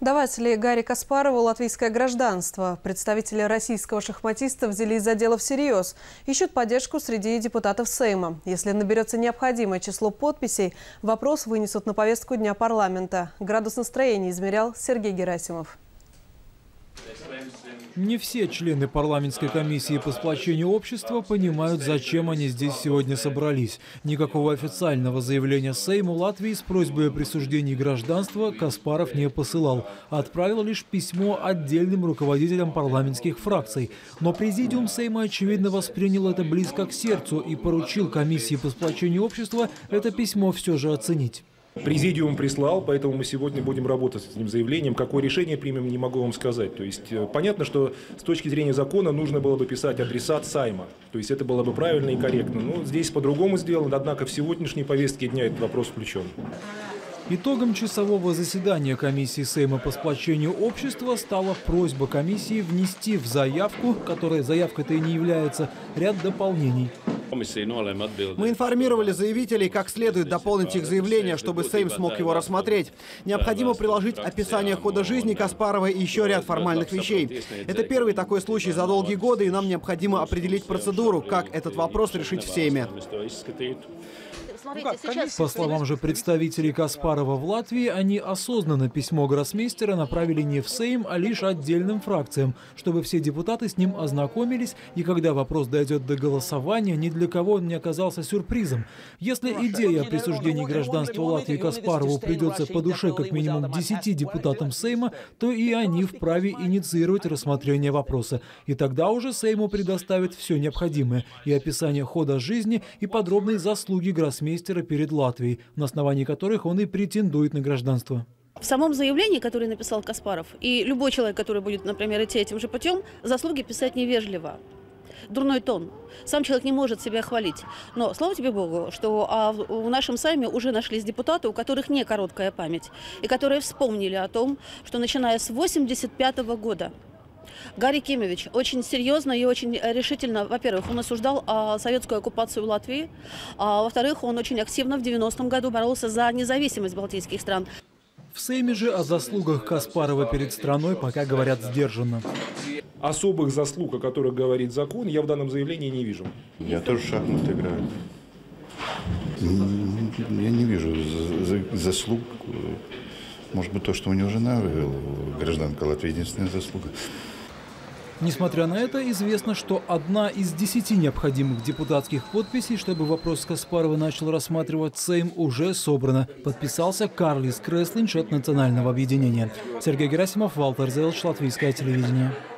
Давать ли Гарри Каспарову латвийское гражданство? Представители российского шахматиста взялись за дело всерьез. Ищут поддержку среди депутатов Сейма. Если наберется необходимое число подписей, вопрос вынесут на повестку дня парламента. Градус настроения измерял Сергей Герасимов. Не все члены парламентской комиссии по сплочению общества понимают, зачем они здесь сегодня собрались. Никакого официального заявления Сейму Латвии с просьбой о присуждении гражданства Каспаров не посылал. Отправил лишь письмо отдельным руководителям парламентских фракций. Но президиум Сейма, очевидно, воспринял это близко к сердцу и поручил комиссии по сплочению общества это письмо все же оценить. Президиум прислал, поэтому мы сегодня будем работать с этим заявлением. Какое решение примем, не могу вам сказать. То есть понятно, что с точки зрения закона нужно было бы писать адресат Сейма. То есть это было бы правильно и корректно. Но здесь по-другому сделано, однако в сегодняшней повестке дня этот вопрос включен. Итогом часового заседания комиссии Сейма по сплочению общества стала просьба комиссии внести в заявку, которая заявкой-то и не является, ряд дополнений. Мы информировали заявителей, как следует дополнить их заявление, чтобы Сейм смог его рассмотреть. Необходимо приложить описание хода жизни Каспарова и еще ряд формальных вещей. Это первый такой случай за долгие годы, и нам необходимо определить процедуру, как этот вопрос решить в Сейме. По словам же представителей Каспарова в Латвии, они осознанно письмо гроссмейстера направили не в Сейм, а лишь отдельным фракциям, чтобы все депутаты с ним ознакомились, и когда вопрос дойдет до голосования, ни для кого он не оказался сюрпризом. Если идея о присуждении гражданства Латвии Каспарову придется по душе как минимум 10 депутатам Сейма, то и они вправе инициировать рассмотрение вопроса. И тогда уже Сейму предоставят все необходимое – и описание хода жизни, и подробные заслуги гроссмейстера перед Латвией, на основании которых он и претендует на гражданство. В самом заявлении, которое написал Каспаров, и любой человек, который будет, например, идти этим же путем, заслуги писать невежливо. Дурной тон. Сам человек не может себя хвалить. Но, слава тебе Богу, что в нашем Сейме уже нашлись депутаты, у которых не короткая память, и которые вспомнили о том, что начиная с 1985 года Гарри Кимович очень серьезно и очень решительно, во-первых, он осуждал советскую оккупацию Латвии, а во-вторых, он очень активно в 90-м году боролся за независимость балтийских стран. В Сейме же о заслугах Каспарова перед страной пока говорят сдержанно. Особых заслуг, о которых говорит закон, я в данном заявлении не вижу. Я тоже в шахматы играю. Я не вижу заслуг. Может быть, то, что у него жена гражданка Латвии, единственная заслуга. Несмотря на это, известно, что одна из 10 необходимых депутатских подписей, чтобы вопрос Каспарова начал рассматривать Сейм, уже собрана. Подписался Карлис Креслинч от Национального объединения. Сергей Герасимов, Валтер Зелч, Латвийское телевидение.